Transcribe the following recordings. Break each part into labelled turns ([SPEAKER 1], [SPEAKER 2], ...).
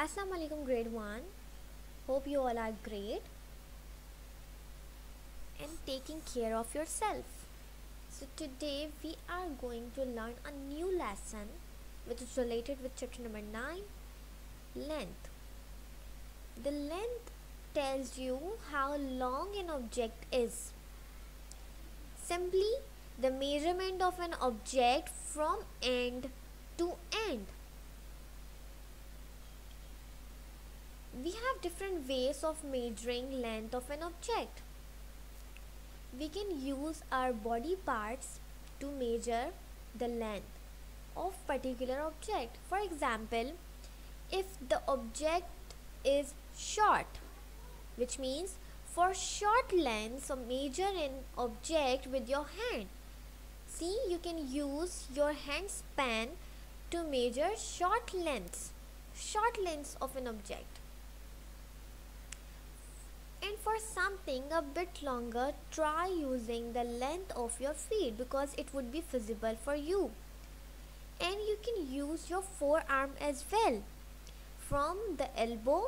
[SPEAKER 1] Assalamu alaikum grade 1. Hope you all are great and taking care of yourself. So today we are going to learn a new lesson which is related with chapter number 9, length. The length tells you how long an object is. Simply the measurement of an object from end to end. We have different ways of measuring length of an object. We can use our body parts to measure the length of particular object. For example, if the object is short, which means for short length, so measure an object with your hand. See, you can use your hand span to measure short lengths of an object. And for something a bit longer, try using the length of your feet because it would be feasible for you. And you can use your forearm as well, from the elbow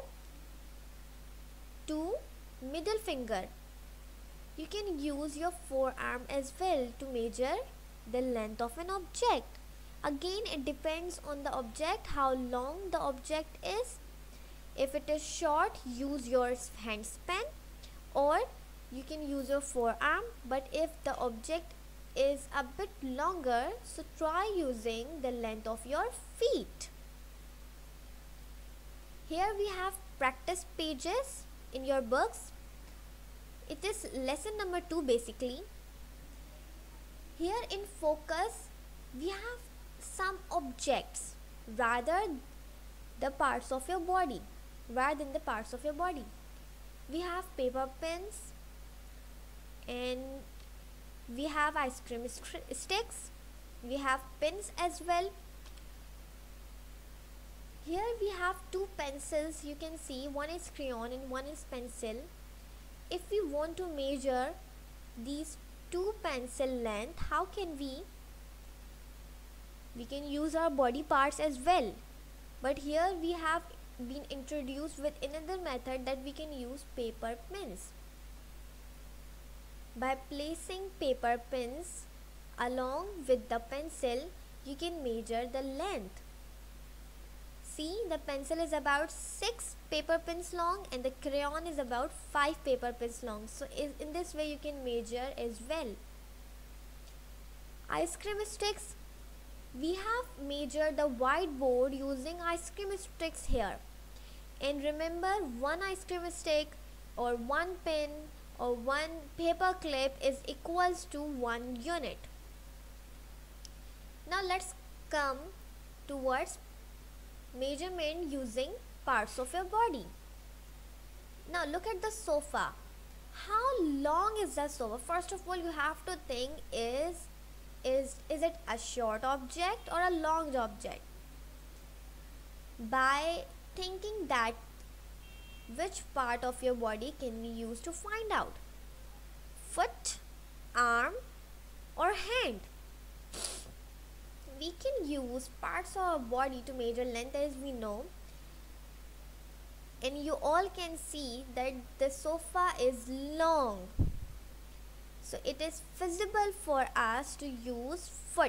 [SPEAKER 1] to middle finger. You can use your forearm as well to measure the length of an object. Again, it depends on the object, how long the object is. If it is short, use your hand span, or you can use your forearm. But if the object is a bit longer, so try using the length of your feet. Here we have practice pages in your books. It is lesson number 2 basically. Here in focus, we have some objects rather than the parts of your body. We have paper pins and we have ice cream sticks. We have pins as well. Here we have 2 pencils. You can see one is crayon and one is pencil. If we want to measure these 2 pencil length, how can we? We can use our body parts as well. But here we have been introduced with another method that we can use paper pins. By placing paper pins along with the pencil, you can measure the length. See, the pencil is about 6 paper pins long and the crayon is about 5 paper pins long. So in this way you can measure as well. Ice cream sticks. We have measured the whiteboard using ice cream sticks here. And remember, one ice cream stick or one pen or one paper clip is equals to 1 unit. Now let's come towards measurement using parts of your body. Now look at the sofa. How long is the sofa? First of all, you have to think is it a short object or a long object? By thinking that, which part of your body can we use to find out? Foot, arm or hand? We can use parts of our body to measure length, as we know. And you all can see that the sofa is long. So it is feasible for us to use foot.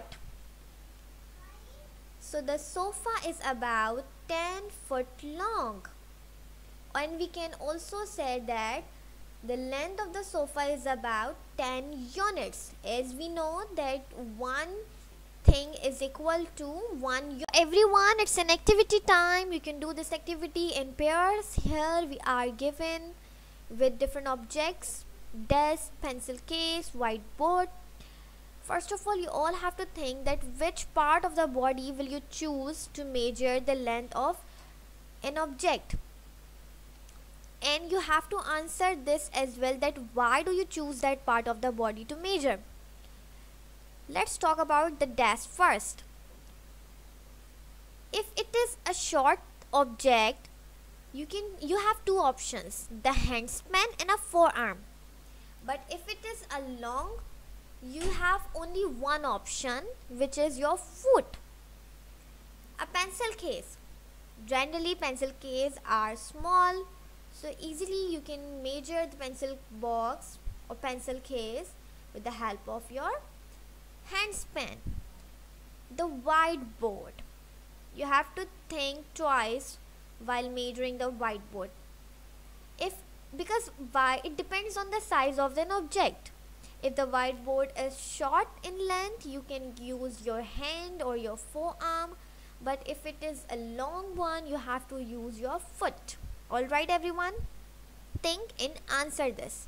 [SPEAKER 1] So the sofa is about 10 foot long. And we can also say that the length of the sofa is about 10 units. As we know that one thing is equal to 1 unit. Everyone, it's an activity time. You can do this activity in pairs. Here we are given with different objects: desk, pencil case, whiteboard. First of all, you all have to think that which part of the body will you choose to measure the length of an object. And you have to answer this as well, that why do you choose that part of the body to measure. Let's talk about the desk first. If it is a short object, you have 2 options, the hand span and a forearm. But if it is a long, you have only one option, which is your foot. A pencil case. Generally pencil case are small, so easily you can measure the pencil box or pencil case with the help of your hand span. The whiteboard. You have to think twice while measuring the whiteboard. If because why it depends on the size of an object. If the whiteboard is short in length, you can use your hand or your forearm, but if it is a long one, you have to use your foot. All right, everyone, think and answer this.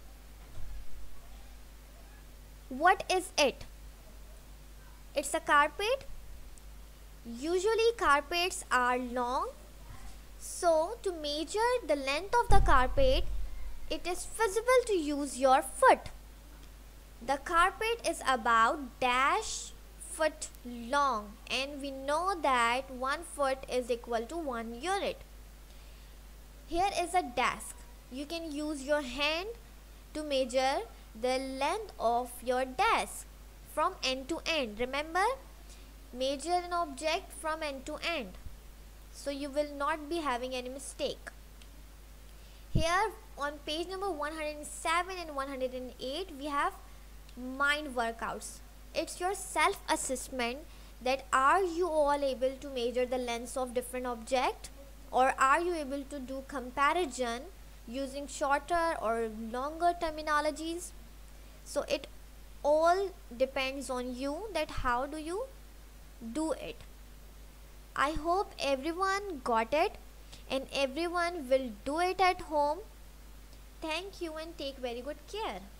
[SPEAKER 1] What is it? It's a carpet. Usually carpets are long, so to measure the length of the carpet, it is feasible to use your foot. The carpet is about dash foot long, and we know that 1 foot is equal to 1 unit. Here is a desk. You can use your hand to measure the length of your desk from end to end. Remember, measure an object from end to end, so you will not be having any mistake. Here on page number 107 and 108, we have mind workouts. It's your self assessment that are you all able to measure the lengths of different object, or are you able to do comparison using shorter or longer terminologies. So it all depends on you that how do you do it. I hope everyone got it and everyone will do it at home. Thank you and take very good care.